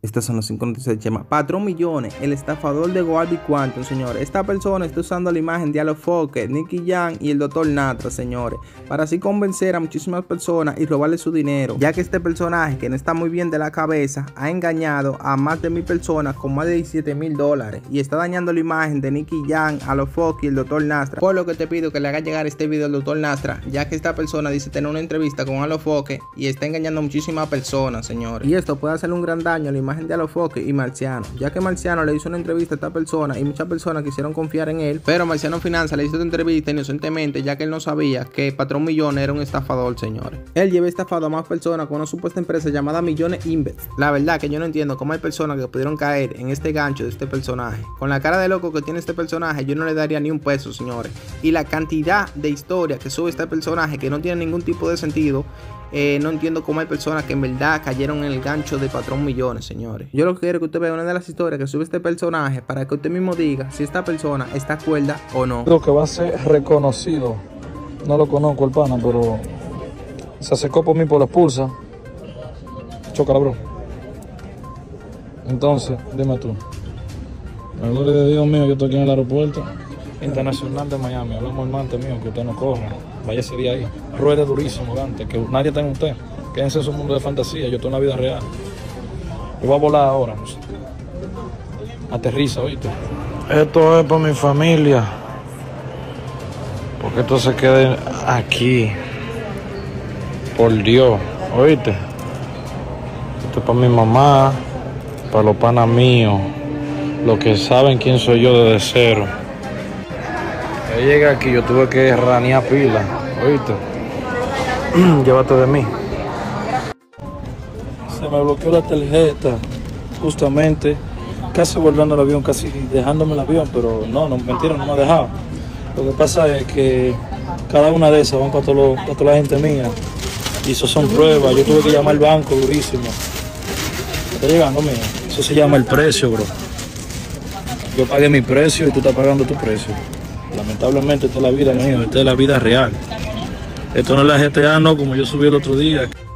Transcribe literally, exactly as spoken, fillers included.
Estas son las cinco noticias de Chema. Patrón Millones, el estafador de Goalby Quantum, señores. Esta persona está usando la imagen de Alofoque, Nicky Jam y el doctor Natra, señores, para así convencer a muchísimas personas y robarle su dinero, ya que este personaje, que no está muy bien de la cabeza, ha engañado a más de mil personas con más de diecisiete mil dólares y está dañando la imagen de Nicky Jam, Alofoque y el doctor Natra. Por lo que te pido que le haga llegar este video al doctor Natra, ya que esta persona dice tener una entrevista con Alofoque y está engañando a muchísimas personas, señores. Y esto puede hacerle un gran daño a la imagen de Alofoque y Marciano, ya que Marciano le hizo una entrevista a esta persona y muchas personas quisieron confiar en él, pero Marciano Finanza le hizo esta entrevista inocentemente, ya que él no sabía que Patrón Millones era un estafador, señores. Él lleva estafado a más personas con una supuesta empresa llamada Millones Invest. La verdad que yo no entiendo cómo hay personas que pudieron caer en este gancho de este personaje. Con la cara de loco que tiene este personaje, yo no le daría ni un peso, señores. Y la cantidad de historia que sube este personaje que no tiene ningún tipo de sentido. Eh, no entiendo cómo hay personas que en verdad cayeron en el gancho de Patrón Millones, señores. Yo lo que quiero que usted vea una de las historias que sube este personaje para que usted mismo diga si esta persona está cuerda o no. Creo que va a ser reconocido. No lo conozco el pana, pero se acercó por mí por la pulsa. Chócala, bro. Entonces, dime tú. La gloria de Dios mío, yo estoy aquí en el aeropuerto internacional de Miami. Hablamos el mante mío, que usted no corra. Vaya ese día ahí. Ruede durísimo, Dante, que nadie está en usted. Quédense en su mundo de fantasía, yo estoy en la vida real. Yo voy a volar ahora. No sé. Aterriza, oíste. Esto es para mi familia. Porque esto se quede aquí. Por Dios, oíste. Esto es para mi mamá, para los panas míos, los que saben quién soy yo desde cero. Yo llegué aquí, yo tuve que ranear pila, oíste. Llévate de mí. Se me bloqueó la tarjeta, justamente, casi volviendo al avión, casi dejándome el avión, pero no, no, mentira, no me ha dejado. Lo que pasa es que cada una de esas van para, todo lo, para toda la gente mía, y eso son pruebas. Yo tuve que llamar al banco durísimo. ¿Está llegando, mía? Eso se llama el precio, bro. Yo pagué mi precio y tú estás pagando tu precio. Lamentablemente esta es la vida mía, esta es la vida real. Esto no es la G T A, no, como yo subí el otro día.